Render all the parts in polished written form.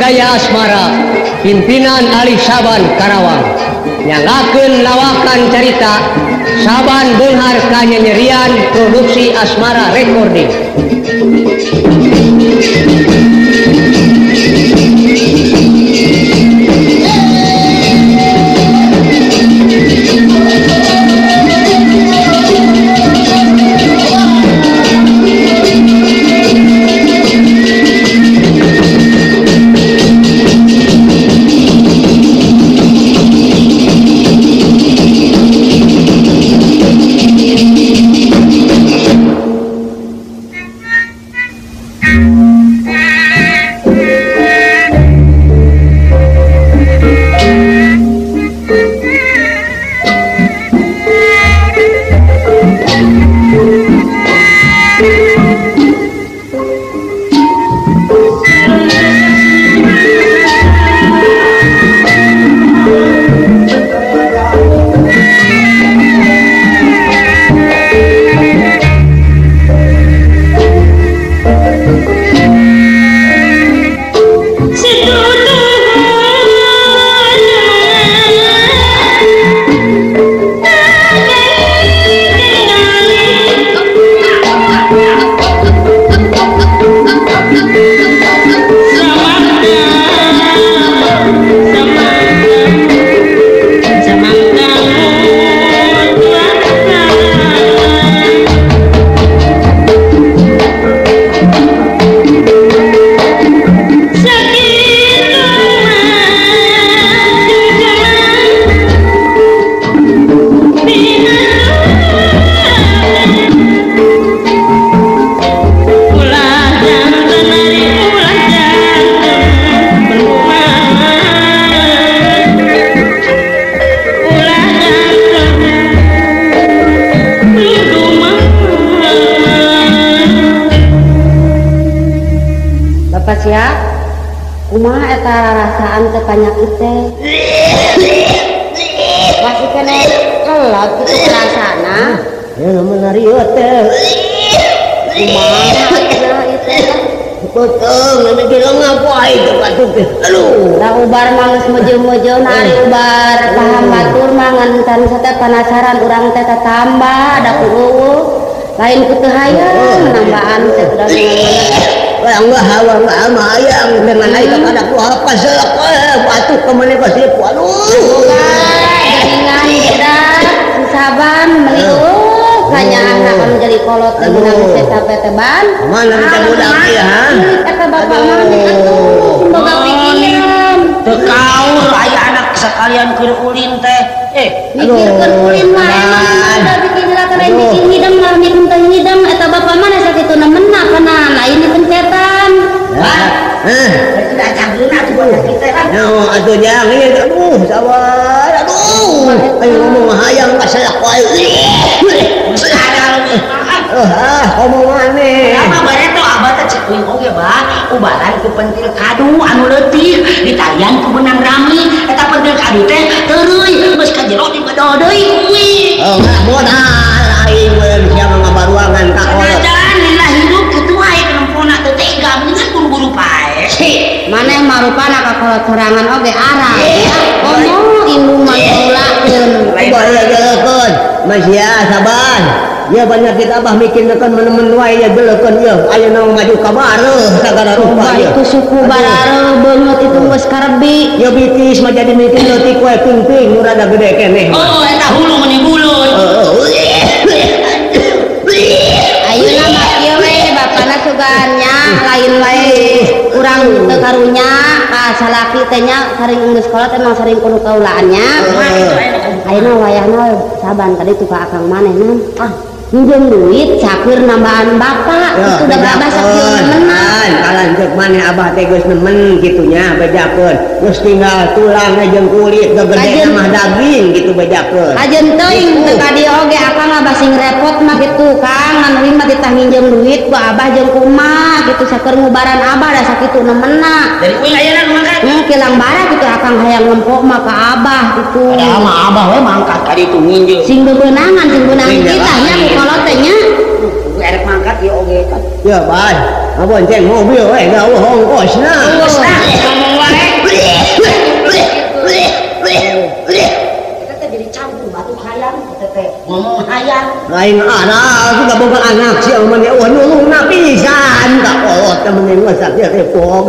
Budaya Asmara pimpinan Ali Saban Karawang nyalakeun lawakan carita Saban beunghar kanyanyerian produksi Asmara Recording. Kumaha eta rasaan teh panyakit teh? Masih kena kelot kitu rasana. Ya namun rieuh teh. Kumaha eta ieu teh? Betul, namanya bilang ngapain itu batuk teh. Aduh. Da ubar manggeus mejeum-mejeum hari ubar paham batur mangan can teh penasaran urang teh tambah da kueueuh. Lain ku teu hayang nambaan teh udah enggak hawa enggak amayang dengan naik kepada ku apa selak batuk kemana pasti aduh jaringan jedak si Saban meliuk hanya anak menjadi kolot menang setape teban mana kita budak ya eta bapak mah atuh boga pikiran tekaur aya anak sekalian keur ulin teh mikirkeun ulin mah udah bikin jelaka lain bikin hidang lah bikin teh hidang eta bapak mana sakituna menna kana lain dipencetan tidak cangkeun atuh buat kita lah no atuh jang ieu aduh sabar aduh ayo ngomong hayang ka salak wae ngomong maneh apa bare teh abah teh cek euy oge bah ubaran ku pentil kadu anu leutik ditalian ku benang rami eta pentil kadu teh teureui geus ka jero dibedo deui kuwi modal lain we sia ngabaruangan ka kolot dan lila hidup kitu wae kelempona teu tega mendingan buru-buru pae maneh marupana ka kolot sorangan oge arah ya ngomong ilmu mah ulakeun bahaya jelekeun masya saban ya banyak kita abah mikir nekan menemen wae ya jelekeun ya ayeuna maju ka bareuh sagala rupa ya itu suku barareuh beungeut itu geus karebi ya bitis mah jadi mikir leutik wae ping-ping nu rada gede keneh oh eta hulu meuni bulut ayeuna mah kieu we bapana sugannya lain wae urang teu karunya ka salaki teh nya saring geus kolot emang saring kudu kaulaannya ayeuna wayahna Saban tadi tuh ka akang maneh naon minjem duit cakur nambahan bapak ya, itu udah babah sakieu nemenan kalanceuk maneh abah teh geus nemen gitunya bejakeun geus tinggal tulang jeung kulit gede mah daging gitu bejakeun ajeun teuing teu ka dieu oge akang abah sing repot mah kitu Kang anu mah ditah minjem duit ku abah jeung kumaha kitu sakeur ngubaran abah da sakitu nemenna dari kuing ayeuna nu mangkat kilang bara kitu akang hayang ngempok mah ka abah kitu padahal mah abah we mangkat ka ditu nginjeun sing bebeunangan sing beunang kita nya ku kolot teh nya erek mangkat ieu oge kan ya bae abonceng mobil we gak ongkosna ngomong lain ada sudah boga anak siang mana nulung napisan tak kolot temen yang ngesak dia tepok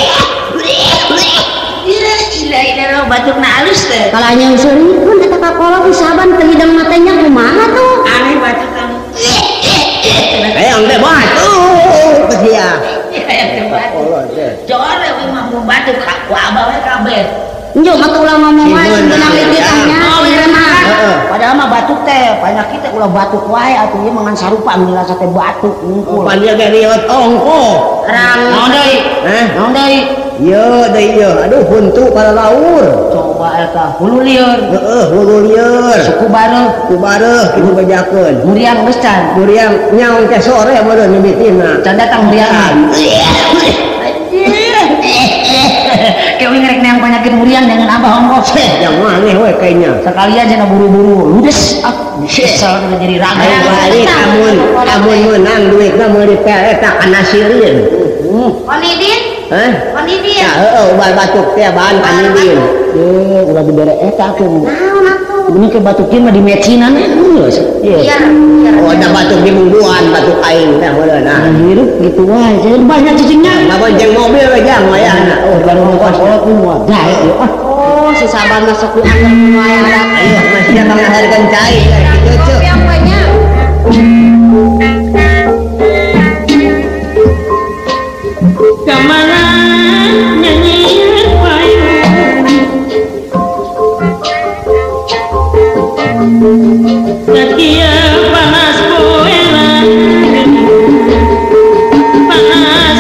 Ila batuk halus teh. Kalau yang sering pun kata kakolot saban terhidang matanya kumaha tuh. Aneh batuk kamu. yang teh batuk kesia Yang teh batuk. Jore we mah mau batuk ku abah we kabeh. Njuk mah ulah ngomong wae benang ditanya. Oh, bener mah. Padahal mah batuk teh, penyakit teh ulah batuk wae atuh ieu mangan sarupa anu rasa teh batuk ngungkul. panjang ge riot ongko Rang naon deui? Naon deui? Yo, deui yo. Aduh huntu para laur. Coba eta hulu lieur. Hulu lieur. Suku bareuh, Kubareuh kitu bejakeun. muriang geus can. Muriang nyaong teh sore meureun mimitina. Can datang muriangan. Kayak ngerek neang penyakit muriang dengan abah ongkos. Yang maneh we kayaknya. Sekalian cenah buru-buru ludes. Kesel jadi raga. Ayo balik amun menang duitna meuli dipereta kana sirin. Konidin? Hah? Konidin? Ya ubar batuk teh bahan kanidin. Ulah dibere eta tuh. Naon atuh? Ini ke batukin mah di mecinan geus. Iya. Oh, ada batuk di mungguan, batuk aing teh meureun nah. Hirup gitu wae. Jangan banyak cicingnya. Ngabonceng mobil we jang wayahna. Oh, baru ngokos kolot semua. Dah itu. Oh, si saban masuk di angin semua yang datang. Ayo masih datang hargan cai gitu cuy. Yang banyak. Kemana nyanyi payung Sekia panas poela Panas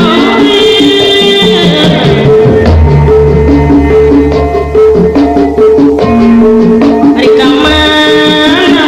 poela Hari kamana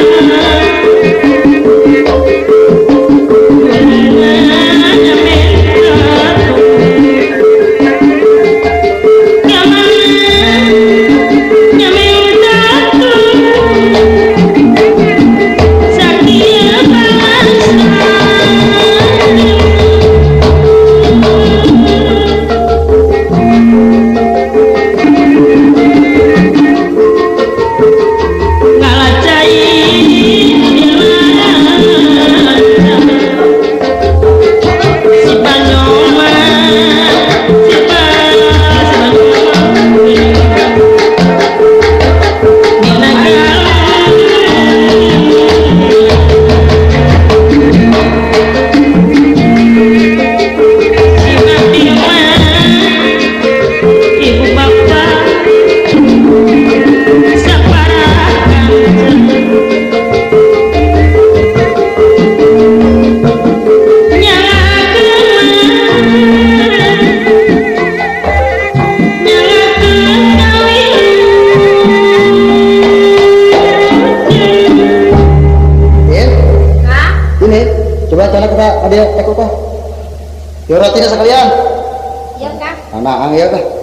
Dia teko kah? Yo rotinya sekalian. Iya, Kang. Anak ya kah?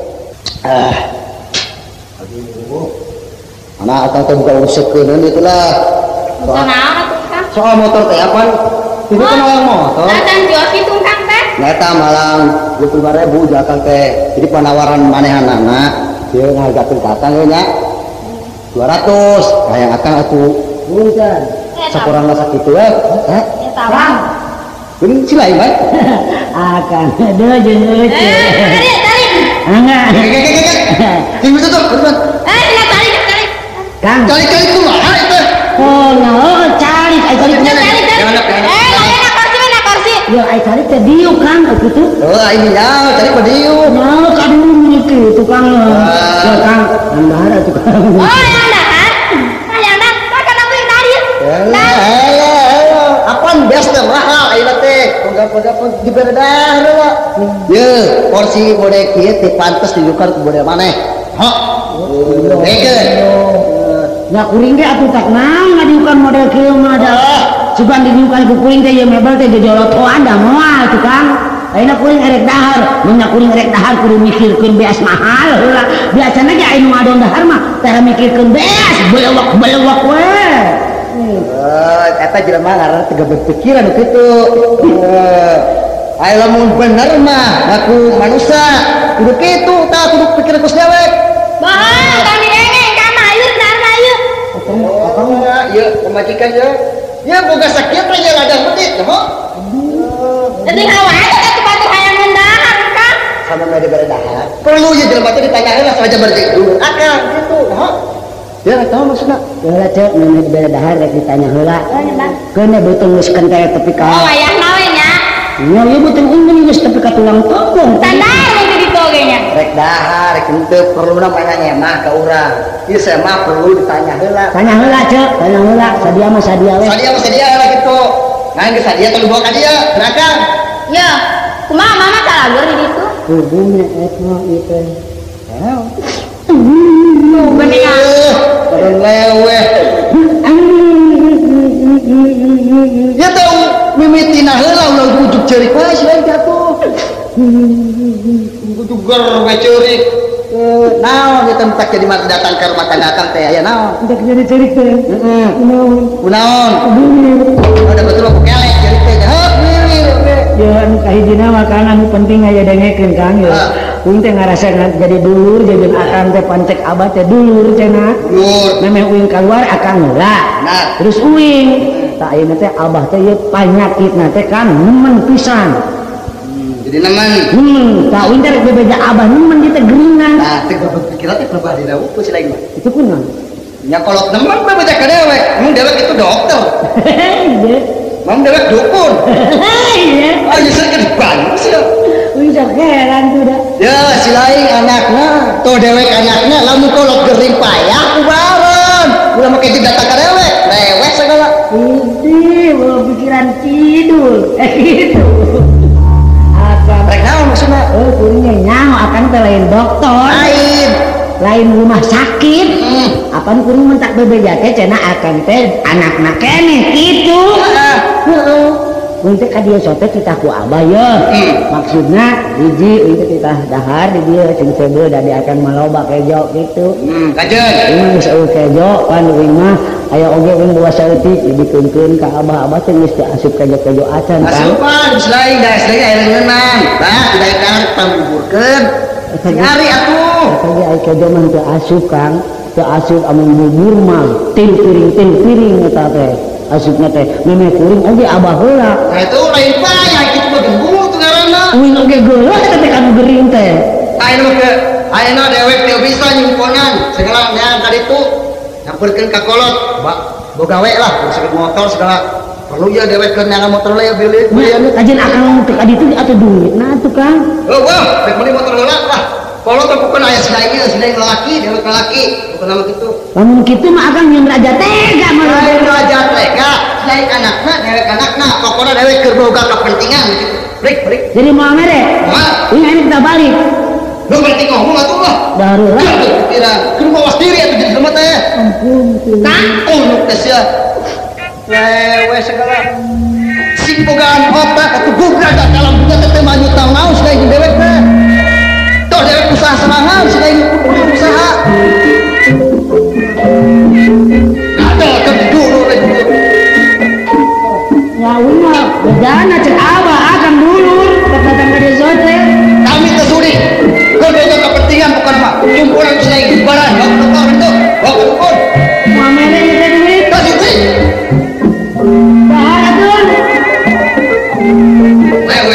Anak atau buka usakeun itulah. Usaha naon atuh, Kang? Soal motor teh apa? Ini kan orang motor. Datang jual itu, Kang teh. Nyata malang 20.000 jakang teh. Jadi penawaran manehan anak, dia ngargakeun ka akang nya 200. Kayak akang atuh. Bukan. Sakurang sakitu we. Ya tawang. Ini silai bae. akan ada jeung Tarik. enggak Ini betul tuh, betul. Tarik. Kang Kali-kali itu mah itu. oh no calik ai calik Lain kursi. yo ai calik teh diu Kang kitu Oh, ini ya, tadi pediu. no kadung kitu Kang yo Kang andara tuh Kang Oh, yang dahar. Yang dahar. Makan aku yang tadi. Apaan biasa mahal ayeuna teh. Pegap-pegap diberedah heula. Ye, porsi bodek kieu teh pantes ditukar ku bodek maneh. Hah? Dekeun. nya kuring ge atuh tak naon ngadiukan model kieu mah da sugan didiukan ku kuring teh ye mebel teh jojolotoan da moal tuh Kang ayeuna kuring erek dahar mun nya kuring erek dahar kudu mikirkeun beas mahal heula biasana ge aya nu ngadon dahar mah tara mikirkeun beas belewak we Eta jelema ngaranna teu berpikiran kitu. Aya lamun bener mah ngaku manusia, kudu kitu tah kudu pikir ku dewek. Bohong, kami dengeng, kami ayu, Akang ieu pemajikan ye. Ya boga sakit aja ladang medit, noh. Jadi hawa aja kan sepatu hayang mendahar kan. Sama ada beredahar. Perlu ya jelema teh ditanya heula saja berjegdur. Akang gitu, noh. Ya tahu maksudna. Heula cek mana di dahar rek ditanya heula. Keuna beuteung geus kentel tepi ka. Oh wayah nawe nya. Nya ieu beuteung unggul geus tepi ka tulang punggung. Tandar itu ditoge nya. Rek dahar, rek henteu perlu namanya nyemah ka urang. Ieu saya mah perlu ditanya heula. Tanya heula cek, tanya heula sadia mah sadia we. Sadia mah sadia heula gitu. Nah, geus sadia teh bawa ka dia, gerakan. Ya, kumaha mama calageur di ditu? Hubungnya etno itu. Bener. Baru leweh. Ya tahu mimitina heula ulah bujuk ceurik wae selain jatuh. Bujuk ger we ceurik. Naon ieu tempat jadi mata datang ke rumah tangga akang teh aya naon? Udah jadi cerik teh. Kunaon? Ada betul aku kelek ceurik teh. Heup wiwir. Ya anu kahijina mah kan anu penting aya dengekeun Kang ya. Uing teh ngarasa jadi dulur jadi akang teh pancek abah teh dulur cenah. Dulur. Memang uing keluar akang heula. Nah. Terus uing tak ayeuna teh abah teh ieu panyakitna teh kan nemen pisan. Jadi nemen. Tak uing teh bebeja abah nemen di teh geuningan. Nah, teh gua pikir teh pribadi da ku si lain mah. Itu kunaon? Nya kolot nemen mah baca ka dewek. Mun dewek itu dokter. Iya. Mam dewek dukun. Iya. Ah, geus keur dibantu sih. Uing sok heran tuh dah. Ya, si lain anakna, tuh dewek anakna lamun kolot gering payah kubareun. Ulah make di data ka dewek, lewek segala. Ini bawa pikiran kidul. Gitu. Akan Rek naon maksudna? kuringnya nyaho akan teh lain dokter. Lain rumah sakit. Apaan kuring mentak bebeja teh cenah akan teh anakna keneh kitu. Heeh. Untuk ka dieu sote kita ku abah ye. Maksudna hiji untuk kita dahar di dieu cing sebeu da dia akan maloba kejo gitu. Kajeun. Ini geus eueuh kejo pan uing mah aya oge uing bawa saeutik dikeunkeun ka abah-abah teh geus teu asup kejo-kejo acan kan. Asupan selain da selain aya leungeunang. Tah tidak kan pambuburkeun. Nyari atuh. Tadi aya kejo mah teu asup Kang. Teu asup amun bubur mah til piring eta teh. Asupna teh memeh kuring oge abah heula. Nah itu lain payah kitu mah gembul teu ngaranna. Uing oge geuleuh eta teh kanu gering teh. Ayeuna mah ke ayeuna dewek teu bisa nyimponan segala nya ka ditu. Nyamperkeun ka kolot, boga we lah, segala motor segala. Perlu ya dewek keur nyala motor le beli. Nya kajian akan teu ka ditu atuh duit nah atuh Kang. Oh, wah, rek meuli motor heula lah. Kolot teh bukan aya sedaya lalaki, dewek lalaki, bukan nama kitu. Lamun kitu mah akang nyeun raja tega mah. Lain raja tega, lain anakna, dewek anakna, pokona dewek keur boga kepentingan gitu. Break. Jadi mau mere. Moal. Ini kita balik. Lu berarti ngomong atuh lah. Darurat. Kira keur mawas diri atuh jadi sama teh. Ampun. Tangkung nu teh sia. Lewe segala. Sing bogaan otak atuh gugrak dalam dunia teh mah nyutang naon sida jeung dewek teh. Toh dewek usaha serangan sida jeung usaha. Ada kan dulu lagi. Ya ulah, bejana cek abah akan dulur datang ka desa teh. Kami tersuri. Kau jaga kepentingan bukan pak. Kumpulan selain barang. Bawa itu. Bawa dukun. Mau mere kita duit. Kasih duit. Bahar atuh. Lewe.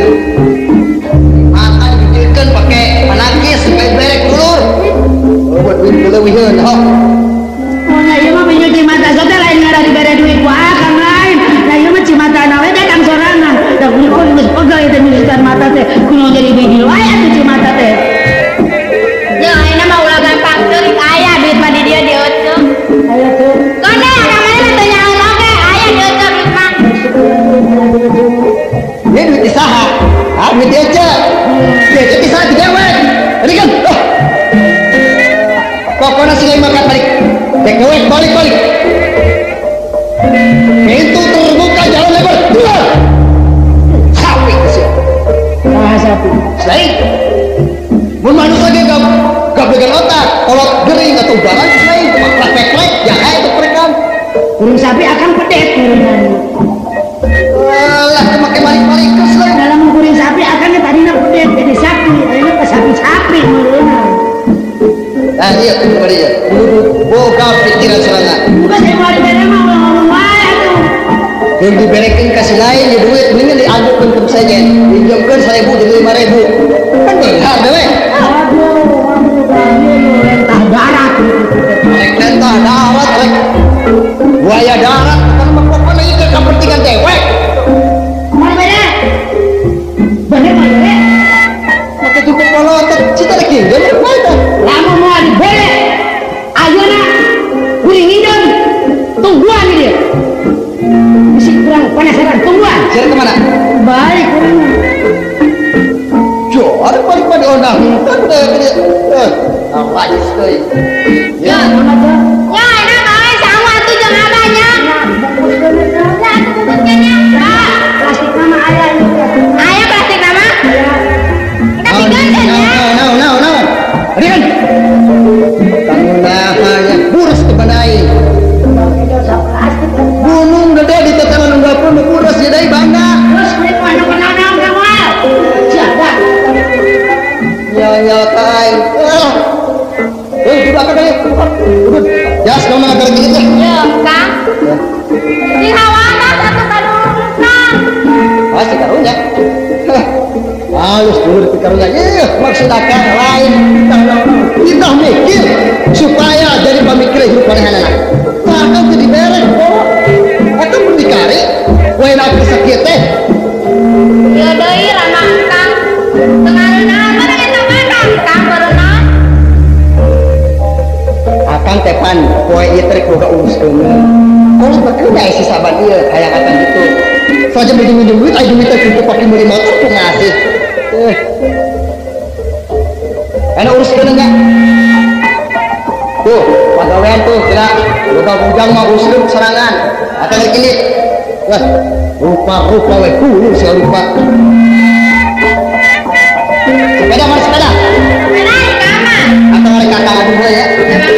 Makan dipikirkan pakai penangkis supaya berek dulu. Oh, buat duit dulu wiheun. Nya ieu mah pinjul cimata sote lain ngara dibere duit ku akang lain. Lah ieu mah cimata nawe datang sorangan. Da kudu geus pegel teh nuliskan mata teh. Kudu jadi bigil wae atuh cimata teh. Ya ayeuna mah ulah gampang ceurik aya duit mah di dieu dieuceuk. Ayo tuh. Konde kamana teh nyaeun oge aya dieuceuk duit mah. Ini duit isaha. Ah, duit dia aja. Dia aja isaha di dewek. Tadi kan. Pokoknya sih makan balik. Dek dewek balik. Pintu terbuka, jalan lebar. Keluar. Sawi sih. Nah, sapi. Selain. Mun manusia dia gak pegang otak. Kalau gering atau jalan selain cuma plek-plek, ya kayak itu perekam. Kurung sapi akan pedet kurungan. Alah, makai balik-balik ke selain. Dalam kuring sapi akan tadi pedet jadi sapi. Ayeuna ke sapi meureunna. Nah, iya tuh kembali ya. Boga pikiran serangan. Bukan saya mau ada mah ngomong wae atuh. saja pinjamkan 1.000 jadi 5.000 kan benar dewe lentah darat rek lentah darat rek buaya darat kan pokoknya itu kepentingan dewek mana bener bener maka cukup polotot cita lagi jadi mana lama mau dibeli ayeuna kuring hidung tungguan dia mesti kurang penasaran tungguan cari kemana balik kuring ada pada orang kan udah apa sih ya mana tuh Ya, enak bae sama tuh jeung abahnya. Lah, bungkusnya plastik nama ayah ini Aya plastik nama? Kita bikin no Rian kamu nahanya burus ke badai gunung gede di tatanan enggak pun burus jadi bangga terus kulit mana kenal kamu siapa nyal kai buka kali udut jas kamu mana kali gitu Yo, Kang. Di hawana satu kadung, Kang. pasti karunya halus dulu di karunya maksud akan lain kita mikir supaya jadi pemikir hidup anak-anak akan jadi beres akan berdikari wain aku sakit teh Yo deui rama Kang. Tengareuna mana eta Kang? Kang bareuna. akan tepan poe ieu teh boga uruskeun kalau bekeun aya si saban ieu hayang akan gitu saja minjem duit aya duit teh untuk pakai beli motor ku ngasih enak uruskeun enggak tuh pagawean tuh kira boga bujang mah uruskeun serangan akan gini wah rupa-rupa we kudu sia rupa sepeda mana sepeda Mana di kamar? atau ada kakak aku dulu ya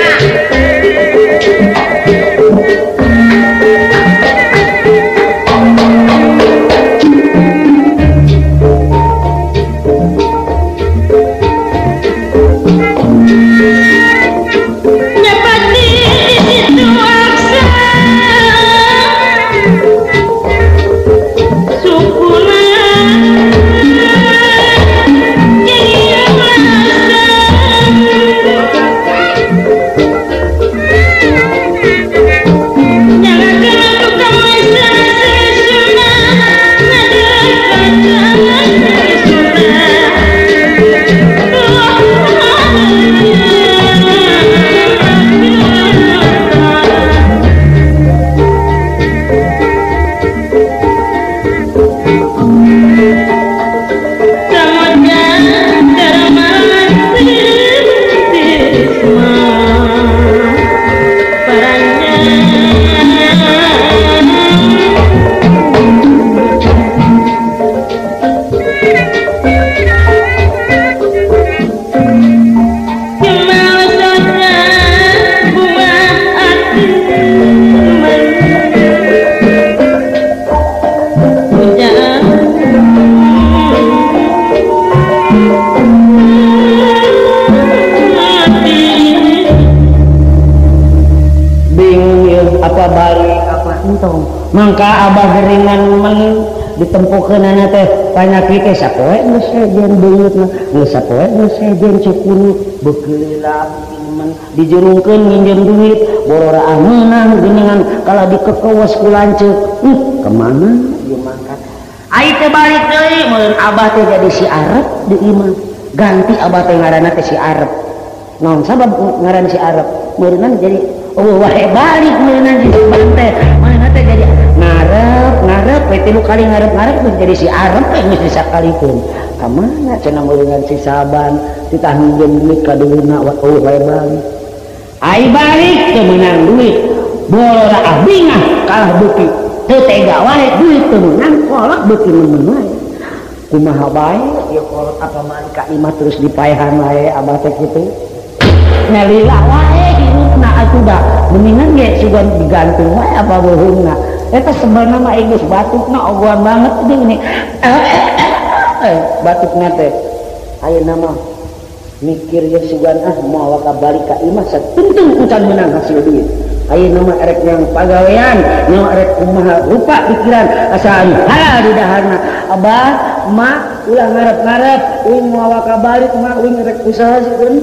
mangka abah geringan men ditempukeun na teh panyakit teh sapoe geus sejen beungeutna geus sapoe geus sejen cukunu beukeulilah men dijurungkeun nginjem duit borora menang geuningan kala dikekewas ku lanceuk kemana ieu mangkat ai teh balik deui mun abah teh jadi si Arab di imah ganti abah teh ngaranna teh si Arab naon sabab ngaran si Arab meureunna jadi wae balik meureunna jadi teh mana teh jadi ngarep tilu kali ngarep terus jadi si Arab teh geus disakalikeun ka mana cenah meureungan si Saban ditanggung duit ka deulina wae balik ai balik teu meunang duit bolora abdi mah kalah beuki teu tega wae duit teu meunang kolot beuki nemen wae kumaha bae ieu kolot apa mah ka imah terus dipaehan wae abah teh kitu nyalila wae hirupna atuh da mendingan ge sugan digantung wae apa beuheungna eta sebenarnya mah geus batukna ogohan banget ini batukna teh ayeuna mah mikir ye sugan moal ka balik ka imah satuntung encan meunang hasil duit ayeuna mah erek yang pagawean nyawa erek kumaha rupa pikiran asa halal di daharna Abah, mak, ulah ngarep-ngarep, uing mau awak balik, mak, uing rek usaha sih kan.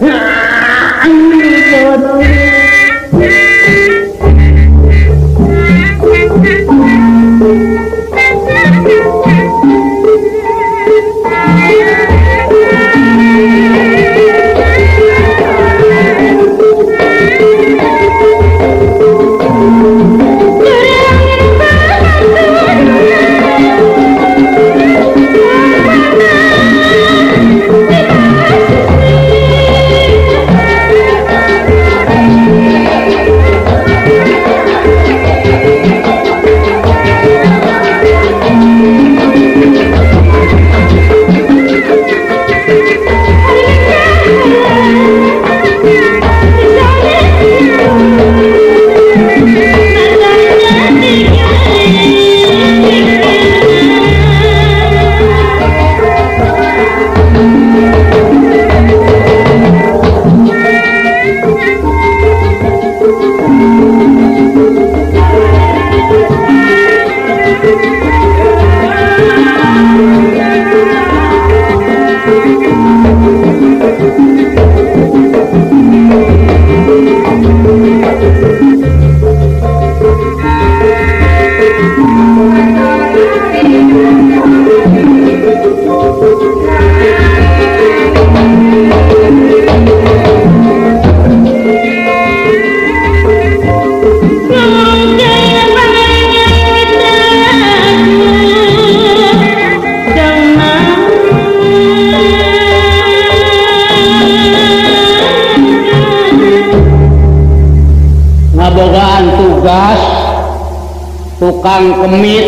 tukang kemit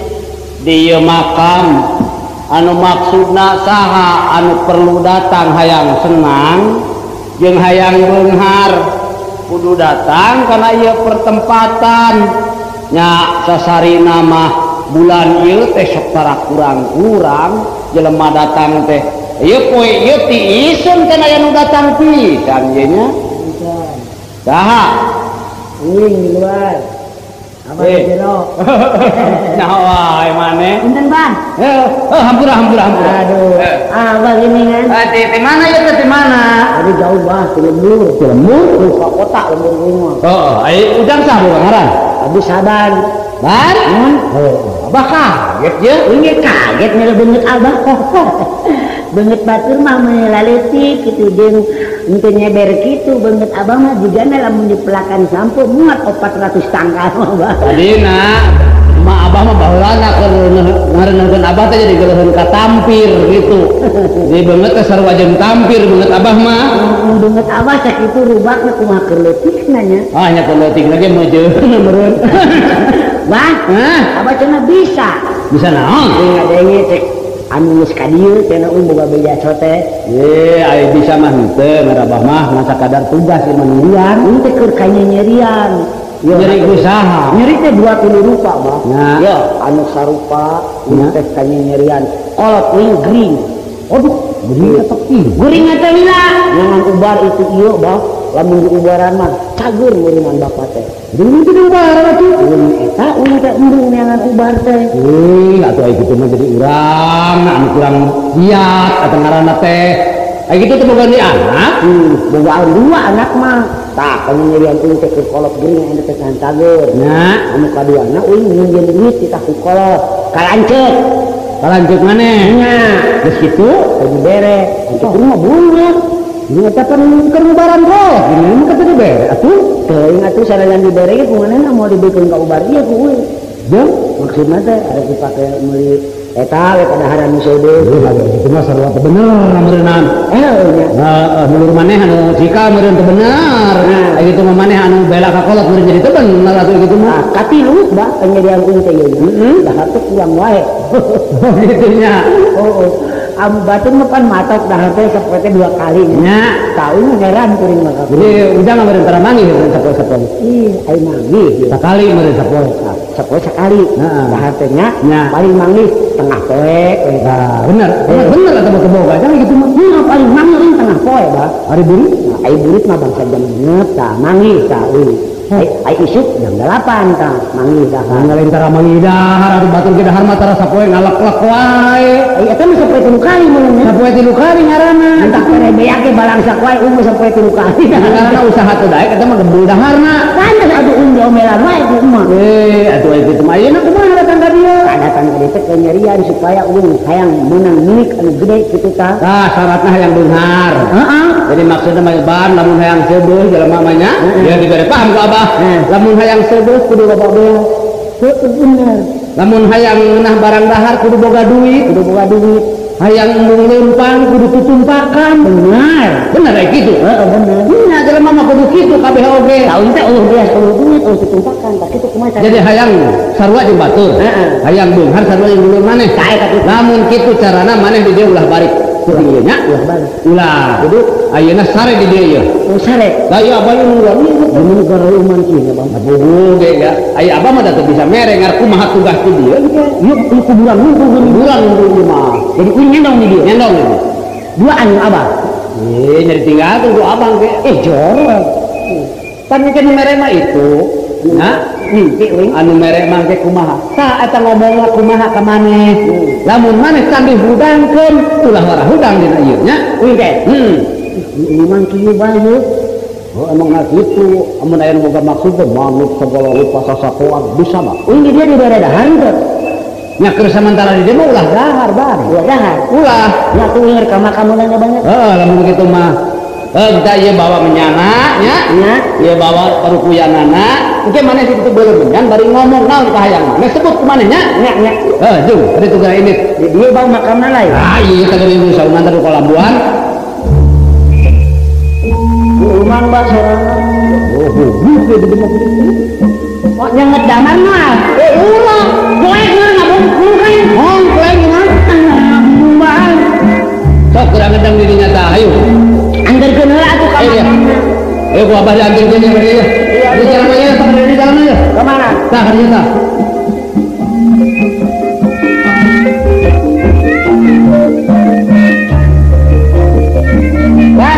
di ieu makam anu maksudna saha anu perlu datang hayang senang jeung hayang beunghar kudu datang kana ieu pertempatan nya sasarina mah bulan ieu teh sok tara kurang-kurang jelema datang teh ieu poe ieu tiiseun kana aya nu datang pisan ieu nya saha uing di luar apa jero nyawa maneh punten Bang hampura aduh abang ini kan di mana ya di mana dari jauh bah ke lembur ke kota lembur ini mah ayo ujang sah ngaran abis saban ban abah kaget ya ini kaget nih beungeut abah beungeut batur mah melaleutik kitu jeung henteu nyeber kitu beungeut abah mah jigana lamun dipelakan sampo muat 400 tangkal mah tadina ma abah mah baheulana keur ngareunkeun abah teh jadi geuleun ka tampir gitu di beungeut teh sarua jeung tampir beungeut abah mah beungeut abah sakitu rubakna kumaha keur leutikna nya nya keur leutikna ge meujeun meureun Bang abah cenah bisa naon ngadenge cek anu geus ka dieu cenah boga beja teh aya bisa mah henteu ngarabah mah masa kadar tugas di mandian teh keur ka nyerian nyeri usaha nyeri teh dua tilu rupa Bang ya anu sarupa teh ka nyerian kolot uing gering aduh gering eta gering eta lila ngan ubar itu ieu Bang lamun diubaran mah cager meureungan bapak teh gering itu diubaran atuh uing eta uing teh embung ngan ubar teh atuh aya kitu mah jadi urang anu kurang giat atuh ngaranna teh aya kitu teh boga anak boga dua anak mah tah kana nyerian uing teh keur kolot gering anu teh kan cager nya anu kaduana uing nyieun duit ti tah ku kolot kalanceuk maneh nya geus kitu teh dibere kitu mah bungut ini ngatakan kerubaran roh ini kata dibere atuh teuing atuh sarajan dibere ge kumanehna mau dibeukeun ka ubar ieu ku uing jeung maksudna teh ada dipake meuli eta we kadaharan nu seudeuh itu mah sarua teh bener meureunnan mulur maneh anu cika meureun teh bener aya kitu mah maneh anu bela ka kolot meureun jadi teh bener atuh kitu mah katilu Bah penyediaan uing teh ieu dahar teh kurang wae kitu nya batur mah pan matok dahar teh sapoe dua kali nya tahu heran kuring mah jadi ujang meureun tara manggih sapoe ih ai manggih sakali meureun sapoe sakali dahar teh nya paling manggih tengah poe bener atau boga jangan gitu mah paling manggih tengah poe Bah hari burit ai burit mah bangsa jam ngeut tah manggih tah Ai isuk jam 8 tah manggih dahar. Ngalin tara manggih dahar atuh batur ge dahar mah tara sapoe ngalak-lak wae. Ai eta mah sapoe 3 kali mun. Sapoe 3 kali ngaranna. Entah kene beak ge balang sakoe umur sapoe 3 kali. Ngaranna usaha teu daek eta mah gembul daharna. Kan atuh omelan wae ku mah. Atuh aya kitu mah ayeuna kumaha datang ka dieu? Datang ka dieu teh nyarian supaya ulun hayang menang milik anu gede kitu tah. Tah syaratna hayang beunghar. Heeh. Jadi maksudna mah ban lamun hayang seubeuh jelema mah nya, ya dibere paham ku Abah. Lamun hayang seubeuh kudu loba beul. Bener. Lamun hayang meunah barang dahar kudu boga duit. Hayang embung leumpang kudu tutumpakan. Bener aya kitu. Heeh bener. Nya jelema mah kudu kitu kabeh oge. Tahu teh bias duit tutumpakan tak kitu kumaha. Jadi hayang sarua jeung batur. Hayang beunghar sarua jeung dulur maneh. Lamun kitu carana maneh di dieu ulah balik. Kudu nya ulah balik. Ulah. Kudu ayeuna sare di dieu ieu. Oh sare. Da ieu abah nu urang Ini negara uman kieu Bang. abuh ge ya. Aya abah mah teu bisa mere ngar kumaha tugas di dieu. Yuk kuburan nu mah. Jadi kuing nyendong di dieu. Nyendong itu. Duaan abah. Nyari tinggal tunggu abang ke. Jorok. Pan ke mere mah itu. Nah, Mimpi uing. anu mere mah ke kumaha. Tah eta ngomongna kumaha ka maneh. Lamun maneh can dihudangkeun, ulah warah hudang dina ieu nya. Uing teh. Ini man kieu bae. Oh emang gitu, amun aya nu boga maksud teh manut segala rupa sasakoan bisa mah. Uing dia di daerah dahar teh. Nya keur sementara di dieu mah ulah dahar bari. Ulah dahar. Ulah. Ya tuh uing rek makamu nanya banget. Lamun kitu mah kita ieu bawa menyana nya. Ieu bawa parukuyanana. Engke maneh di ditu beureum menyan bari ngomong naon ka hayang mah. Sebut ku maneh nya. Nya. Jeung ari tugas ini. Di dieu bawa makamna lain. Ah ieu teh geus saungan teh kolambuan. Umang ba sorangan. Oh, bukan di bener. Kok nyenget damar mah? Ulah. Poek mah ngabung kan. Poek gimana? Bang. Sok kurang ngedang dirinya tah ayo. Anggerkeun heula atuh ka Iya. Ayo ku abah diantar ke nya bari ya. Di jalan aja, tak ada di jalan aja. Ke mana? Tah kerja tah. Wah.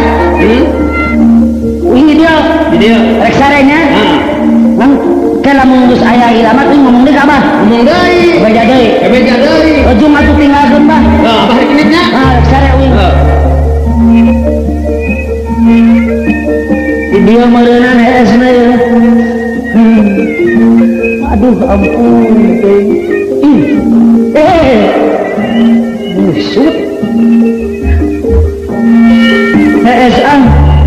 Ini dia. Di dia. Rek sarenya. Nang ke lamun geus aya ilamat ini ngomong deui ka Abah. Ngomong deui. Beja deui. Beja deui. Ujung atuh tinggalkeun Bah. Nah, abah rek initnya. Rek sare uing. Di dia meureunana heesna ya. Aduh ampun teh. Busuk. Hees ah.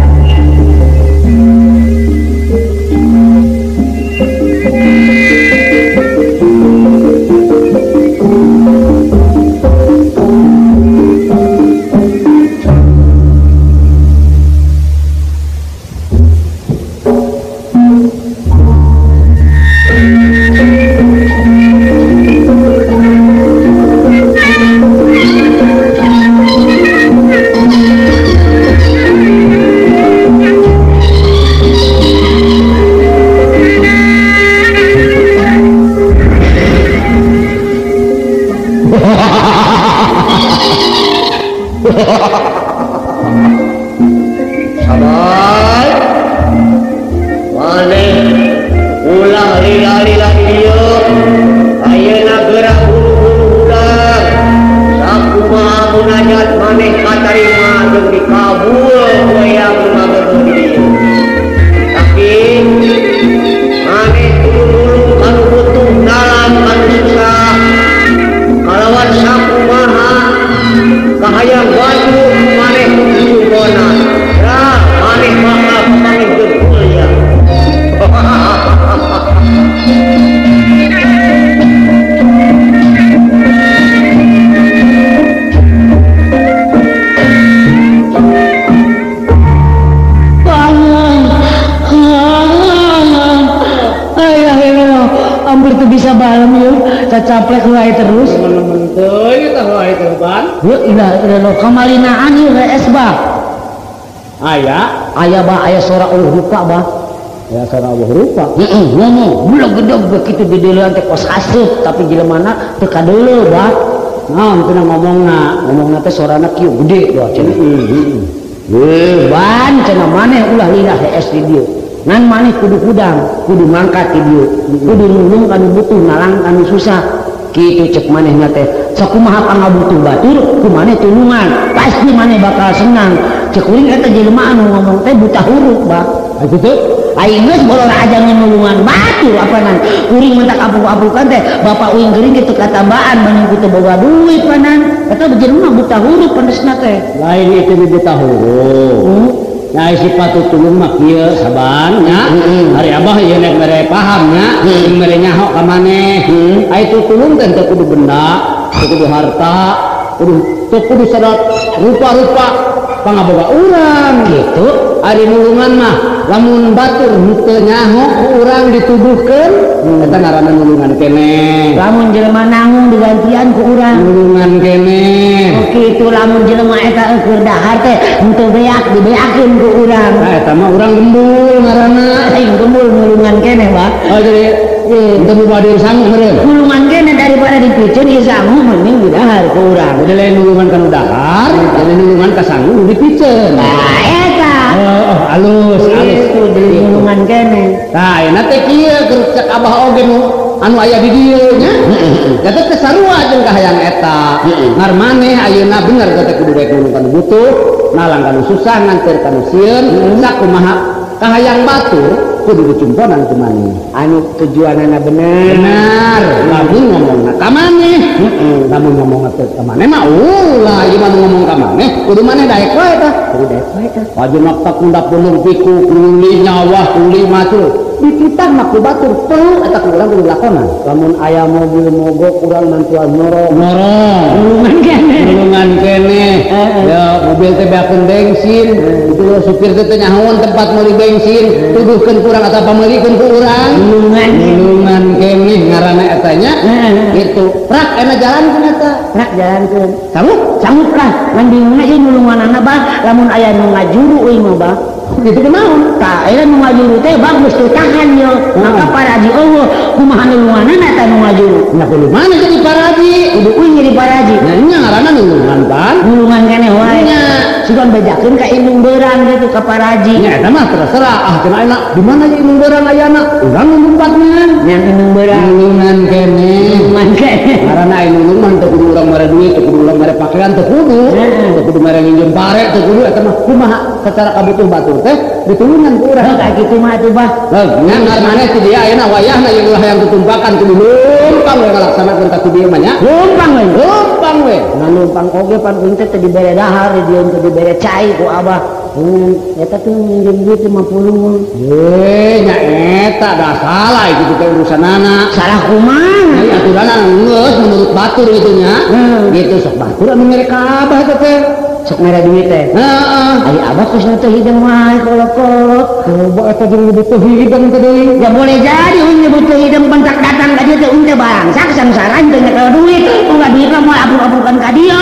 Sabar. Maneh ulah lila-lila ieu. Ayeuna gerak buru-buru ulang. Sakumaha munajat maneh katarima jeung dikabul hoyang mageun ieu. Tapi maneh kudu nulung kanu butuh dalam kanu susah. Kalawan sakumaha kahayang batu maneh kumpulna. Nah, maneh bakal pamit jempol ya. Hampir tuh bisa balem yuk, cacaplek wae terus. Teman-teman teuy tah wae teh ban. Yuk ilah kamalinaan yuk rees Bah. Aya, Aya suara uluh rupa Bah. ya sana Allah rupa. Ngomong, bulan gedeg begitu di dilihan teh kos asup, tapi jelemana teu kadeuleu Bah. Naon cenah ngomongna teh suarana kieu gede doa cenah. Ban cenah maneh ulah lilah rees di dieu. ngan maneh kudu kudang kudu mangkat di dieu kudu nulung kanu butuh nalang kanu susah kitu cek manehna teh sakumaha pangabutuh batur kumaneh tulungan pasti maneh bakal senang cek kuring eta jelema anu ngomong teh buta huruf bah kitu aing geus bolor aja nulungan batur apanan kuring mentak apuk-apukan teh bapak uing geuring kitu katabaan maneh kitu boga duit panan eta jelema buta huruf panesna teh lain itu buta huruf nah sifat tulung mah kieu saban nya hari abah ieu nek mere paham nya mere nyaho ka maneh ai tulung teh teu kudu benda teu kudu harta kudu sadot rupa-rupa pangaboga urang gitu ari nulungan mah lamun batur teu nyaho ku urang dituduhkeun eta ngaranna nulungan keneh lamun jelema nanggung digantian ku urang nulungan keneh kitu lamun jelema eta keur dahar teh henteu beak dibeakeun ku urang nah eta mah urang gembul ngaranna aing gembul nulungan keneh Pak oh jadi teu bade sanggup meureun nulungan keneh daripada dipiceun ieu sangu mending didahar ku urang udah lain nulungan kan dahar jadi nulungan ka sangu dipiceun nah eta halus itu jadi nulungan keneh nah enak teh kieu keur cek abah oge nu anu aya di dieu nya eta teh sarua jeung kahayang eta ngar maneh ayeuna bener teh kudu bae nulung kanu butuh nalang kanu susah nganter kanu sieun sakumaha kahayang batur kudu dicumponan ku maneh anu tujuanana bener lamun ngomongna ka maneh lamun ngomongna teh ka maneh mah ulah ieu mah ngomong ka maneh kudu maneh daek wae tah kudu daek wae tah wajib tak kundak belum piku kuli nyawa kuli matur dipitan mah ku batur perlu eta ku urang kudu lakonan lamun aya mobil mogok urang nantuan norong nulungan kene ya mobil teh beakeun bensin itu supir teh nyahoon tempat meuli bensin tuduhkeun ku urang atau pameulikeun ku urang nulungan kene ngaranna eta nya kitu prak enak jalankeun eta prak jalankeun sanggup lah ngan dingna ieu nulunganana bah lamun aya nu ngajuru euy mah bah gitu kenaon tah eta nu ngajuru teh bagus teu tahan yo maka paraji Allah kumaha nulunganana eta nu ngajuru nah kudu mana jadi paraji kudu euy jadi paraji nah nya ngaranna nulungan pan nulungan keneh wae nya sugan bejakeun ka indung beurang gitu ka paraji nya eta mah terserah cenah enak di mana ieu indung beurang ayana urang nu tempatna nya indung beurang nulungan kene nulungan keneh karena indung mah teu kudu urang mere duit teu kudu urang mere pakaian teu kudu mere nginjem pare teu kudu eta mah kumaha secara kabutuh batur teh ditulungan ku urang kayak gitu mah tuh bah nya ngar maneh ti dia ayeuna wayahna ieu ulah hayang tutumpakan kudu lumpang we ngalaksanakeun ka tu dieu mah nya lumpang we ngan lumpang oge pan teh teu dibere dahar di dieu teu dibere cai ku abah eta tuh minjem duit 50 nya eta da salah itu teh urusanana salah kumaha aya aturanna geus menurut batur gitu nya gitu sok batur anu mere ka abah teh sok mere duit teh heeh ari abah kusna teh hidung mah kolot-kolot coba eta jeung butuh hidung teh deui ya boleh jadi unya butuh hidung pentak datang ka dieu teh unya barangsak samsaran teh nyekel duit enggak duit mah moal abur-aburkan ka dieu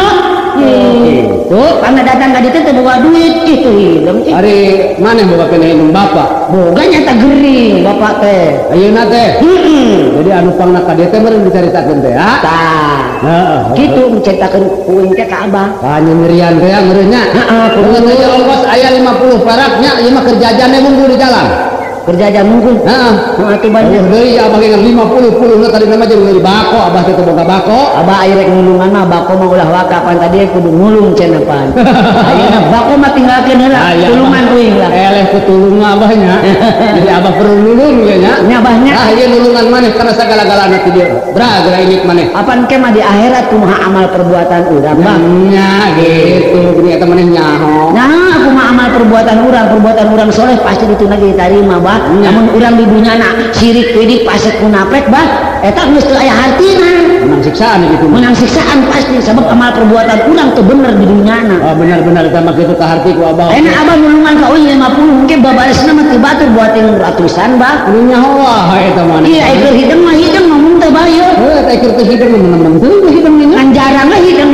tuh karena datang ka dieu teh bawa duit itu hidung ari maneh boga kene hidung bapak boga nyata gering bapak teh ayeuna teh jadi anu pangna ka dieu teh meureun dicaritakeun teh ya tah heeh kitu menceritakeun kuing teh ka abah nyengerian teh meureun nya kudu teh ongkos aya 50 peraknya ieu mah kerjajannya munggul di jalan kerja jam mungkin heeh atuh banyak deui abah ge 50 puluh tadi nama jeung meuli bako abah teh boga bako abah aya rek nulungan mah bako mah ulah wakapan tadi kudu ngulung cenah pan ayeuna bako mah tinggalkeun heula tulungan uing lah eleh ketulung abahnya jadi abah perlu nulung ge nya nya abahnya ah ieu nulungan maneh kana sagala-galana ti dieu geura init maneh apan ke mah di akhirat kumaha amal perbuatan urang bang nya gitu gini eta maneh nyaho nah kumaha amal perbuatan urang soleh pasti dituna diterima bah namun urang di dunyana sirik pidik pasek munafik bah eta geus teu aya hartina menang siksaan gitu menang siksaan pasti sabab amal perbuatan urang teu bener di dunyana oh benar-benar eta mah kitu ka harti ku abah enak abah nulungan ka uing 50 mungkin babaresna mah ti batur buat yang ratusan bah ini nyaho wah eta mah iya keur hidung mah hidung ngomong teu bae eta keur teh hidung menang teu hidung nya kan jarang lah hidung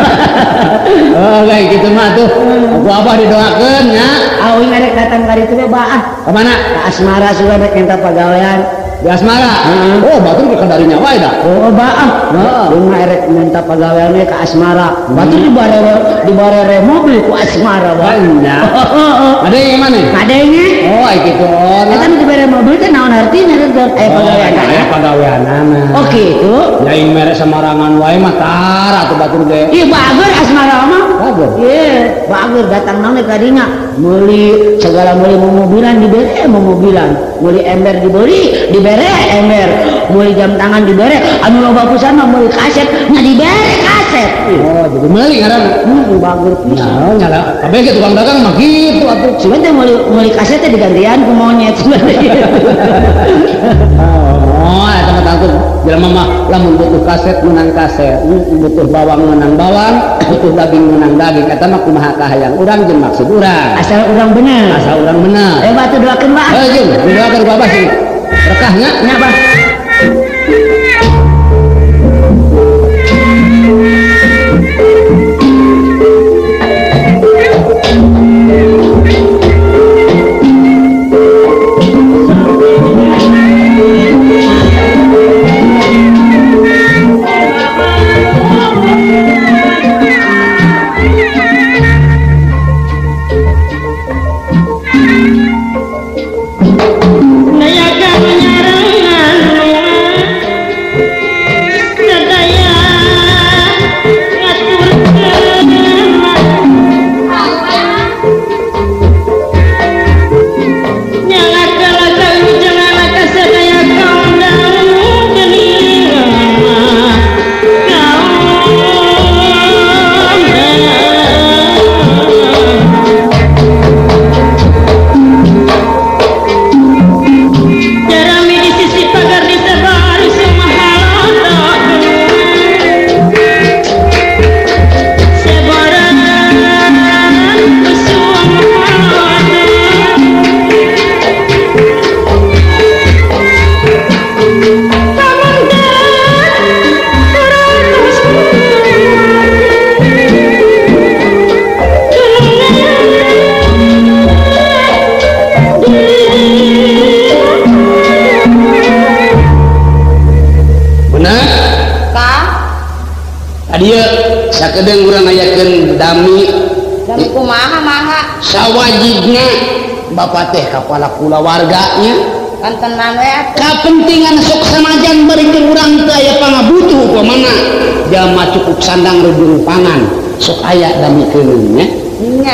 oh kayak gitu mah tuh aku abah didoakeun nya uing arek datang ka ditu bah ka mana ka asmara sudah rek enta pagawean di asmara. Oh, batur ke kadarinya wae dah. Oh, baah. Lu erek minta pagaweannya ke asmara. Batur di bare mobil ku asmara banyak. Ada yang mana? Ada yang oh gitu. Eta di bare mobil teh naon artinya kan? Pagawean. Pagawean. Oh gitu. Ya yang mere samarangan wae mah tara atuh batur ge. Iya bager asmara mah. Bager. Iya, bager datang naon ka dinya. Meuli segala meuli mobilan dibere mobilan. Meuli ember dibere ember. Meuli jam tangan dibere. Anu loba pisan mah meuli kaset nya dibere kaset. Oh, jadi meuli ngaranna. Bager pisan. Nah, nyala kabeh ge tukang dagang mah kitu atuh. Cuman teh meuli kaset teh digantian ku monyet. Oh, eta mah tangkut jelema mah lamun butuh kaset menang kaset, butuh bawang menang bawang, butuh daging menang daging. Eta mah kumaha kahayang urang jeung maksud urang. Asal urang bener. Asal urang bener. Batu doakeun Pak. Jeung doakeun ku Abah sih. Berkahnya Nya Pak. sakedeng urang ngayakeun dami kumaha sawajibna bapak teh kepala kulawarganya kantenan we kapentingan sok sanajan bari jeung urang teh aya pangabutuh upamana jalma cukup sandang rejung pangan sok aya damikeun nya nya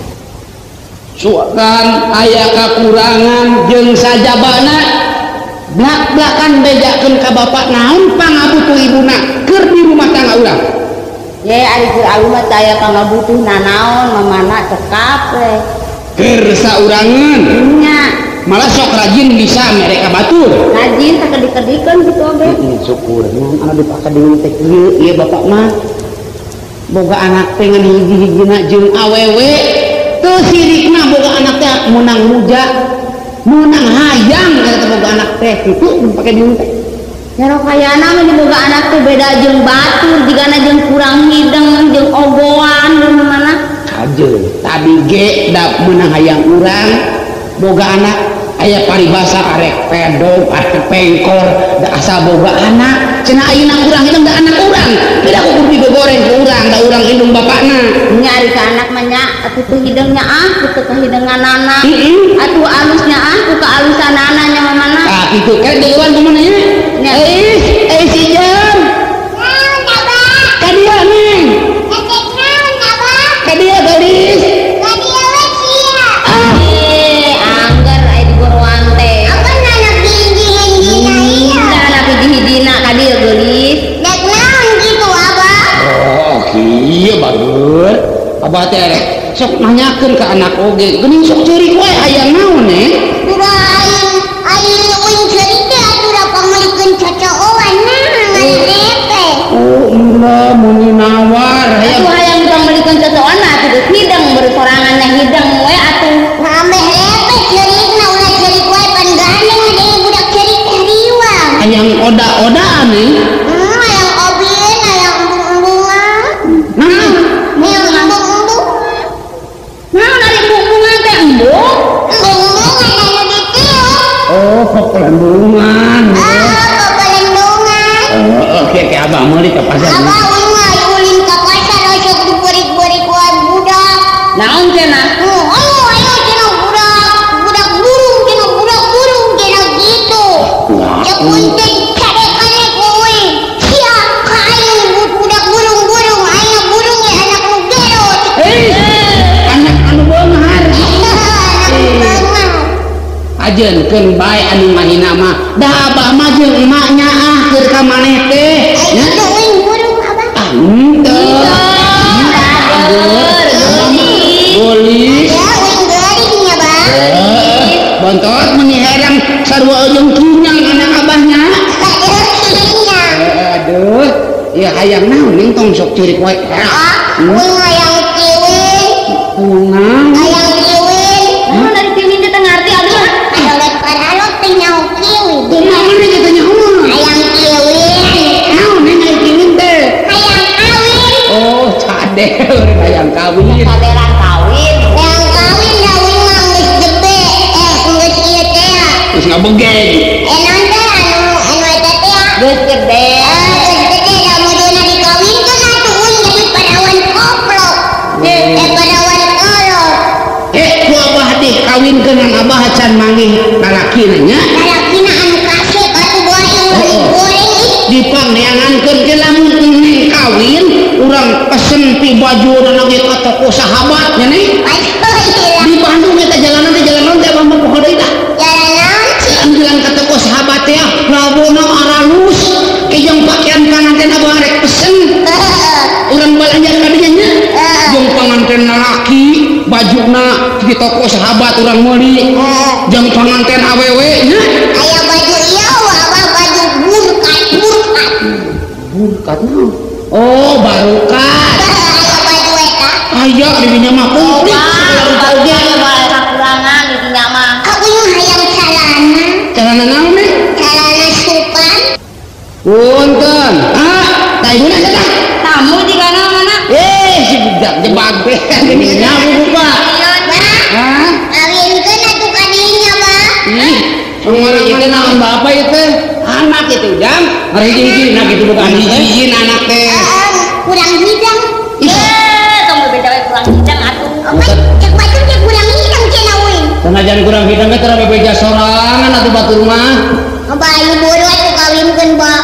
suakan aya kakurangan jeung sajabana blak-blakan bejakeun ka bapak naon pangabutuh ibuna keur di rumah tangga urang ye ari keur alumah teh aya pangabutuh nanaon mamana cekap we keur saurangan nya malah sok rajin bisa mereka batur rajin tak kedik-kedikeun gitu oge syukurnya anu dipake dengan teh ieu bapak mah boga anak teh ngan hiji-hijina jeung awewe teu sirikna boga anak teh menang muja menang hayang eta boga anak teh kitu dipake dengan teh nya kayana mah boga anak teh beda jeung batur jigana jeung kurang hideng jeung ogoan jeung mana kajeul tadi ge da menang hayang urang boga anak aya paribasa arek pedog arek pengkor da asa boga anak cenah ayeuna urang itu da anak urang beda kudu digoreng ke urang da urang indung bapakna nyari ka anak mah nya atuh hidengnya kitu kahidenganana atuh alusnya ku kaalusanana nya mamana ah kitu kan deueun kumaha nya si Jan kadia neng kadia galis iya bagus abah teh sok nanyakeun ka anak oge geuning sok ceurik wae hayang naon aing uing ceurik teh atuh da pamelikeun cocokan oh enggak muni nawar atuh hayang pamelikeun cocokan atuh hideng bersoranganna hideng we atuh rame lepe ceurikna ulah ceurik wae pan gandeng ada budak ceurik teh riwang hayang oda-odaan hayang obieun hayang embung-embungan nah dari bunga teh embung embung-embungan Abah ulin ulin ka pasar ojok diberi-beri ku budak. Naon cenah? Ayo cenah budak burung cenah gitu. Ya punten cadekane kowe. Sia kain budak burung ayo burung ya anak nu gerot. Anak anu beunghar ajeunkeun bae anu mahina mah da abah mah jeung emaknya keur ka maneh teh nya Burung abah. Goli Ya garingnya bang. bontot meni herang sarua jeung kinyang anak abahnya aduh ya hayang naon ning tong sok ceurik wae Hayang kiwin. Hayang Naon dari timin teh ngarti aduh. Ada lek paralot teh nyaho kiwin. kumaha maneh kita nyaho Hayang kiwin. naon ning aya kiwin teh Hayang kawin. oh cadel hayang kawin Kaberan kawin. Hayang kawin dawin mah geus gede. Geus ieu teh. terus ngabegeng Naon teh anu eta teh. Geus gede. Geus gede da muduna dikawinkeun atuh jadi padawan koplok. Padawan kolot. ku abah dikawinkeun ngan abah can manggih lalakina nya Lalakina anu kasep atuh goreng goreng dipangneangankeun ke lamun neng kawin urang pesen ti baju lagi ka toko sahabat nya nih di Bandung eta jalanan teh abah mah poho deui tah jalan naon sih? anu jalan ka toko sahabat teh rabona aralus jeung pakaian panganten abah rek pesen urang balanja ka dinya nya jeung panganten lalaki bajuna di toko sahabat urang meuli jeung panganten awewe nya Aya baju ieu abah baju burkat. burkat naon oh barukat Aya baju eta. aya di dinya mah penting Bagian bae kakurangan di dinya mah. Aku yang hayang calana. celana naon nih Calana supan. punten tah ibuna cenah Tamu di kana mana? si budak jebak teh dinya buka hah Kawinkeun atuh ka dinya, Bah. Umur itu naon bapak itu anak itu jam hiji-hiji nak itu bukan hiji anak teh Kurang hidang. Tong beda we kurang hidang atuh. Cek batu cek kurang hidang cenah win. senajan kurang hidang teh tara bebeja sorangan atuh batur mah Bayu buru atuh kawinkeun, Bah.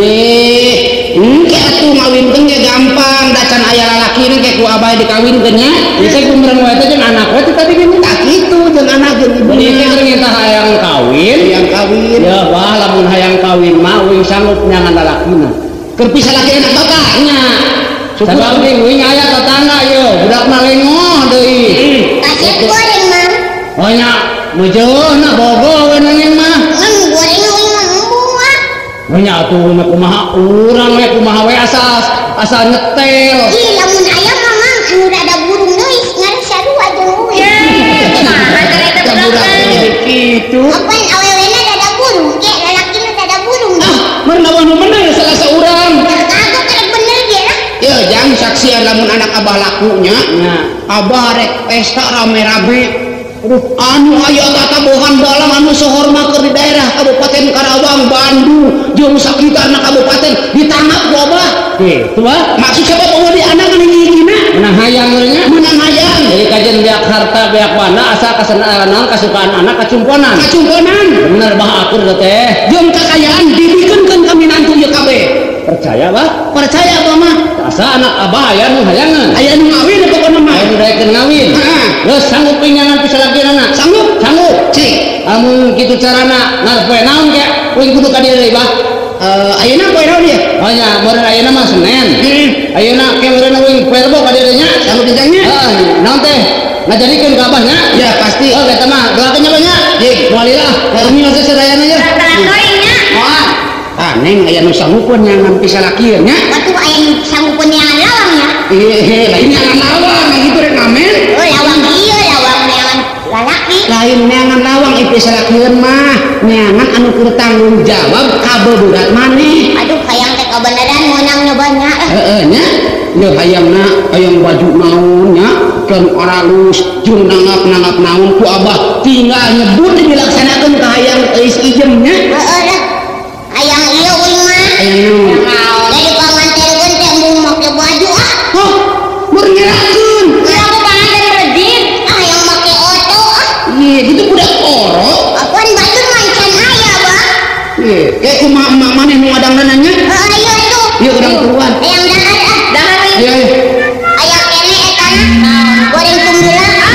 engke atuh ngawinkeun ge gampang da can aya lalaki ge ku abah dikawinkeun nya bisa kumaha wae teh jeung anak wae tadi gini tak kitu jeung anak jeung ibu Ini teh ternyata hayang kawin. yang kawin Ya bah lamun hayang kawin mah uing sanggup nyangan lalakina. keur pisah laki anak bapaknya Sabab uing aya tetangga ye, budakna lengoh deui. Kasep goreng, Mang. Oh nya meujeuna bogo we nanging mah. Goreng win mah embuah. Oh nya atuh mah kumaha urang we kumaha we asal nyetel. Ih, lamun aya mah Mang anu rada burung deui ngaran sarua jeung win. Kumaha cenah teh budak? kitu Apan awewena rada burung, ge lalakina rada burung. mun lawan nu menang salah seurang Kagak kada bener ge lah. ya jang saksian lamun anak abah lakunya Nya. abah rek pesta rame-rame anu aya tatabohan balang anu sohorma keur di daerah Kabupaten Karawang Bandung jeung sakitarna kabupaten ditangkap ku abah Kitu bah. maksud siapa bahwa di anak anu nyigina Menang hayang we nya. menang hayang Jadi kajian biak harta biak wana asa kasenangan kasukaan anak kacumponan. kacumponan Bener bah akur teh. jeung kakayaan dibikeunkeun ka minantu ieu kabeh Percaya bah? percaya abah mah Asa anak abah aya nu hayangan. aya nu ngawin pokona mah Aya nu daekeun ngawin. Heeh. Geus sanggup pinjangan pisah lagi anak. sanggup Sanggup. cik Amun kitu carana ngapoe naon ke? Uing kudu ka dieu deui bah. ayeuna poe naon dia Oh nya meureun ayeuna mah Senen. Ayeuna ke meureun uing poe Rebo ka dieu nya. sanggup dijangnya Naon teh? Ngajarikeun ka abahnya? ya pasti Oh eta mah gelakeun nya banyak. Jik. Walilah. Kami masih sadayana ya. Tarakoingnya. neng aya nu sanggupeun nyangan pisah lakieu nya Waktu aya nu sanggupeun yang lawang ya. lain nyangan lawang gitu rek ngamen Oh, lawang ieu lawang neangan lalaki. lain nyangan lawang pisah lakieu mah nyangan anu keur tanggung jawab ka bebudak maneh Aduh, hayang teh kabeneran meunang nyobanya. heeh nya ya hayangna hayang baju naon nya keun aralus jeung nangap-nangap naon ku abah tinggal nyebut dilaksanakeun ka hayang geus ijem nya Heeh lah. Hayang ieu uing mah. hayang naon Dari pamantel kumaha emak maneh nu ngadangna nanya? Ayo tuh. Ieu urang turuan. Ayam dahar ah. Dahar we. Iya. Ayam kene etana. Goreng tumbulan ah.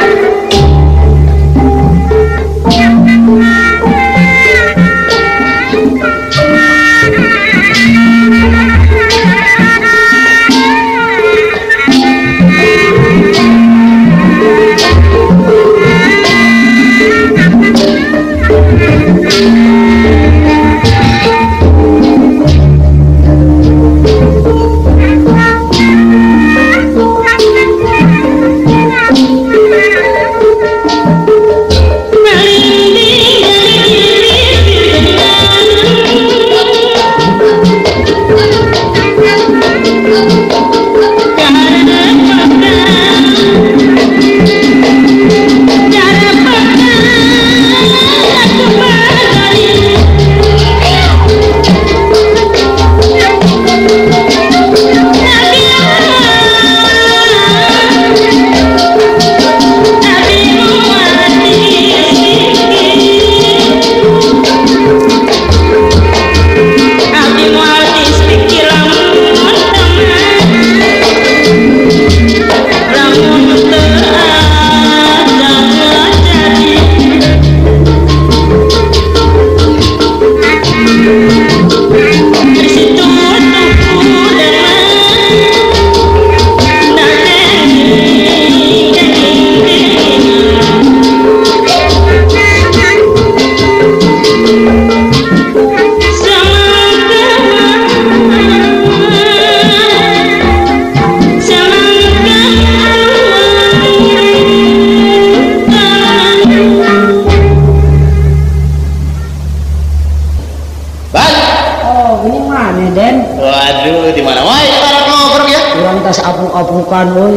apung-apungkan woy.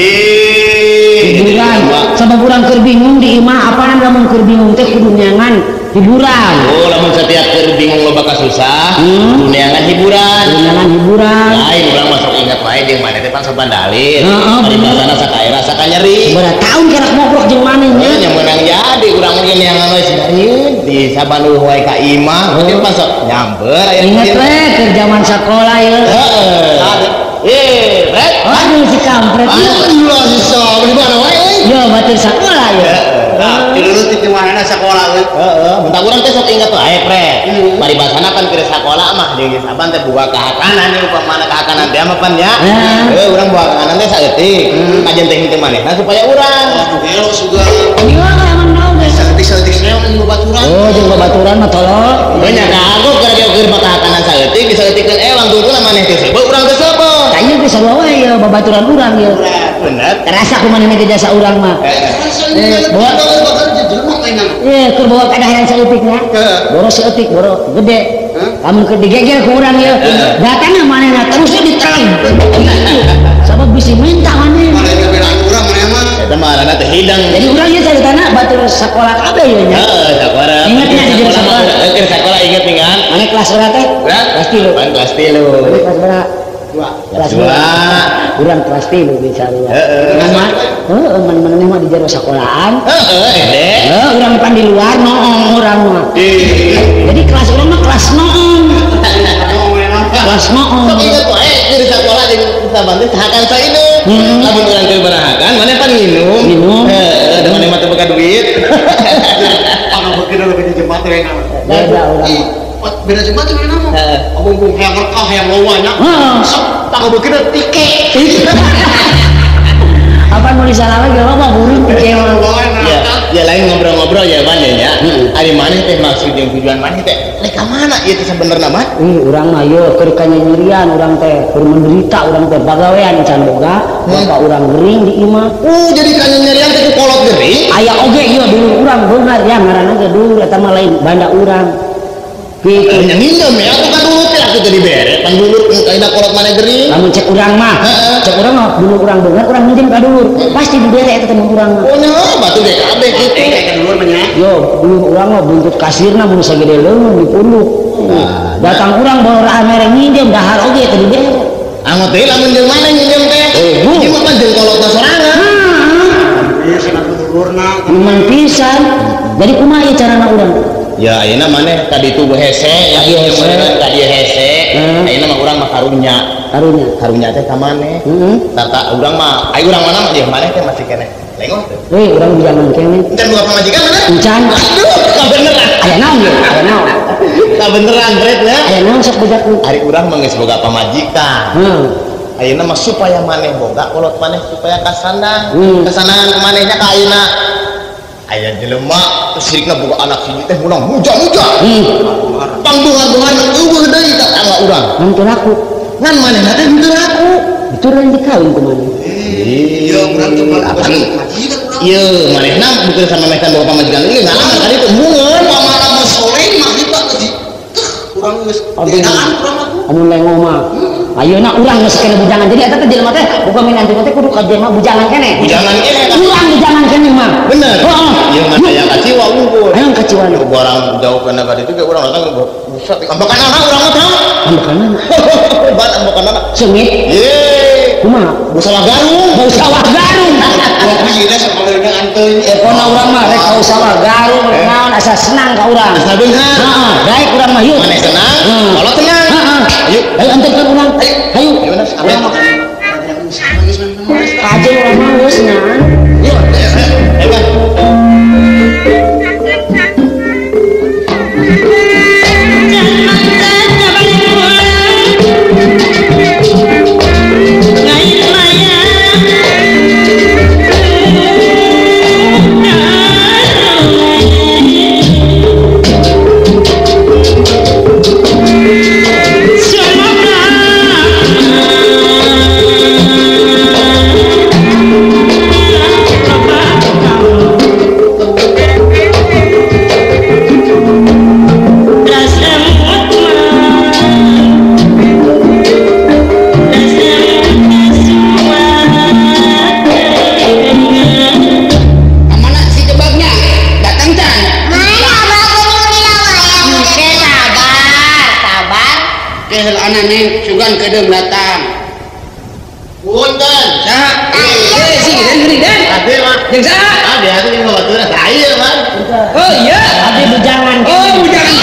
Hiburan. Sabab urang keur bingung di imah apaan lamun keur bingung teh kudu nyangan hiburan. Oh, lamun setiap keur bingung lo bakal susah, kudu nyangan hiburan. Kudu nyangan hiburan. Lain urang masuk ingat wae jeung maneh teh pan sabandalin. Ari bahasana sakaira sakanyeri. Sabaraha taun kana ngobrol jeung maneh nya. Nya menang jadi urang mungkin nyangan we sinaeun di sabanduh wae ka imah, berarti pan sok nyamber aya. Ingat we keur zaman sakola ya. Heeh. Red. Aduh si kampret. Allah sisa di mana wae? Yo batur sakola ya. Nah, dulu ti mana sakola we? Heeh, mentang urang teh sok ingat wae, Pret. Bari basana pan keur sakola mah jeung saban teh buka kahakanan ieu upamana kahakanan teh mah pan nya. Urang buka kahakanan teh saeutik. Kajen teh henteu manehna supaya urang. Gelo suga. Ieu emang naon we. Saeutik-saeutik naon jeung babaturan. Oh, jeung babaturan mah tolol. Nya kagok keur buka kahakanan saeutik disaeutikeun ewang tungtuna maneh teh seubeuk urang teh seubeuk. Tanya ke sarua wae ya babaturan urang ya. Bener. Terasa kumaha ge jasa urang mah. Bawa keur bawa kadahayan saeutikna. Boros saeutik boro gede. Lamun keur digeger ku urang ya. Datangna manehna terus diterang. Sabab bisi minta maneh. Maneh belaan urang maneh mah. Eta mah arana teh hidang. Jadi urang ieu saeutikna batur sakola kabeh ya nya. Heeh, sakola. Ingat nya di sekolah. Keur sakola inget ingat. Maneh kelas berapa teh? Kelas 3. Kelas 3. Kelas berapa? Kelas 2. Urang kelas 3 bicara. Heeh. Maneh mah di jero sekolahan. Heeh, urang pan di luar noong urang mah. Jadi kelas urang mah kelas noong. Kelas noong. Sok inget wae di sekolah jeung saban teh sahakan saineu. Lamun urang keur barahakan maneh pan nginum. Minum. Heeh, da maneh mah teu boga duit. Pangabeukeun lu ke jembat we na. Beda urang. Beda jembat we na mah. Abung-abung hayang rekah hayang lowanya. Sok pangabeukeun tike. Apa mau disalah lagi apa burung kecewa. Ya lain ngobrol-ngobrol ya ban ya. Ari maneh teh maksud jeung tujuan maneh teh rek ka mana ieu teh sabenerna mah? Urang mah ieu keur kanyanyirian urang teh keur menderita urang teh pagawean can boga bapak urang gering di imah. Jadi kanyanyirian teh ku kolot gering. Aya oge ieu dulu urang beungar ya ngaranna ge dulu eta mah lain banda urang. Gitu. Nya ngindem ya aku kan dulu teh atuh teh dibere pan dulu kaina kolot maneh gering. Lamun cek urang mah, cek urang mah dulu urang beungar urang minjem ka dulur. Pasti dibere eta teh urang mah. Oh nya batu deh kabeh kitu. Ka dulur mah nya. Yo, dulu urang mah buntut kasirna mun sagede leungeun dipunduk. Datang urang bawa mere minjem dahar oge teh dibere. Anggot deui lamun jeung maneh minjem teh. Ieu mah pan jeung kolotna sorangan. Ieu cenah dulurna. Memang pisan. Jadi kumaha ieu carana urang? Ya ayeuna maneh tadi itu hese ya ieu tadi hese. Ayeuna mah urang mah karunya teh ka maneh. Tata urang mah urang mana mah dia maneh teh masih keneh. Lengos teh. Urang di zaman keneh. Encan boga pamajikan mana? Encan. Aduh, kabeneran. Aya naon ge? Aya naon? Kabeneran bret ya. Aya naon sok budak nu? Ari urang mah geus boga pamajikan. Ayeuna mah supaya maneh boga kolot maneh supaya kasandang. Kasandangan manehnya ka ayeuna. Aya jelema terus sirikna boga anak siji teh munang muja-muja. Pangbuhan-buhan eueuh deui ka tangga urang. Ngan teu laku. Ngan manehna teh henteu laku. Bituran dikawin ku maneh. Iya, urang teh majikan. Iya, manehna bukeun samemekan boga pamajikan ieu ngaranna tadi teh mungeun pamana mah soleh mah kita teh. Urang geus dedaan urang mah. Amun lengo mah. Ayeuna urang geus kene bujangan. Jadi eta teh jelema teh boga minantu teh kudu ka jelema bujangan kene. Bujangan kene. Urang bujangan kene mah. Bener. Ieu mah aya kaciwa unggul. Aya kaciwa. Barang jauh kana ka ditu ge urang datang buset ambakanana urang mah tahu. Ambakanana. Ban ambakanana. Sengit. Ye. Kumaha? Busawah garung. Busawah garung. Ieu sapangeurang anteuy. Pona urang mah rek ka busawah garung naon asa senang ka urang. Asa beunghar. Heeh, daek urang mah yeuh. Maneh senang, kalau tenang. Ayo, Ayo antarkan urang. Ayo. Ayo bener. Aja urang mah geus ngan. Yuk. Ayo. Anane sugan kedeng datang. Punten. Saha? Si dan geuning dan. Ade mah. Jeung saha? Ade atuh jeung babaturan. Saya mah. Oh iya. Ade bujangan. Oh bujangan.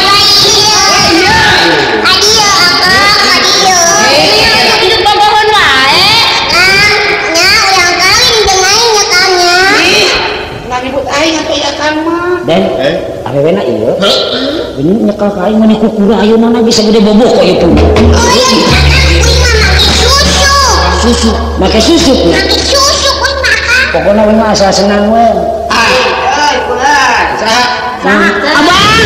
Hidup bobohon wae. Nya ulang kawin dengan nyekamnya. Nang ribut aing atuh ya kan mah. Dan awewena ieu. Ini nyekal ka aing mani kukura ayeuna na bisa gede boboh kok ieu. Oh iya, kuing mah make susu. Susu, make susu. Make susu kuing makan. Pokona we mah asa senang we. Ai pulang. Saha? Abang.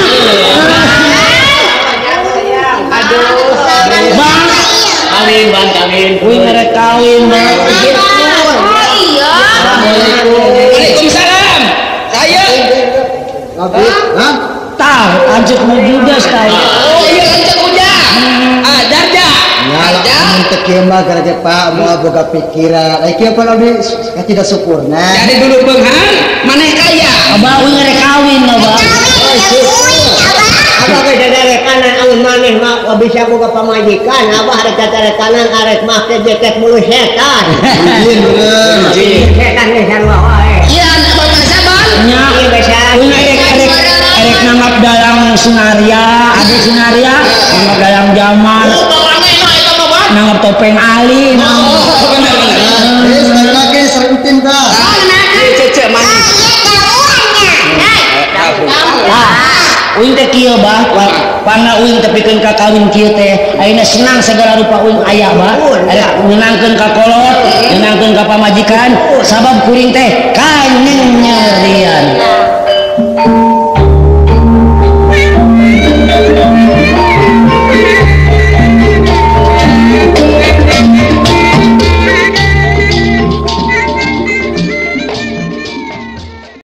Aduh. Bang. Kawin, Bang, kawin. Kuing merek kawin mah. Oh iya. Waalaikumsalam. Saya. Hah? Tah, anjeuk nu judes tah. Oh iya lanjut ujang. Darja. Nyala amun teu kieu mah gara Pak moal boga pikiran. Ai kieu pan abdi tidak syukurna. Jadi dulu beunghar maneh kaya. Abah we merek kawin mah, Bang. Abah ge dadarekanan amun maneh mah bisa boga pamajikan. Abah arek dadarekanan arek make jeket mulu setan. Izin bener. Setan ge sarua wae. Iya anak bapak sabar. Nya, kuing erek nanggap dalam sunaria, ada sunaria, nanggap dalam zaman, nanggap topeng Ali. Sering make sering tim ka. Cece manis. Uing teh kieu bah, pana uing teh pikeun ka kawin kieu teh, ayeuna senang segala rupa uing aya bah. Ada nyenangkeun ka kolot, nyenangkeun ka pamajikan, sabab kuring teh kanyen nyerian.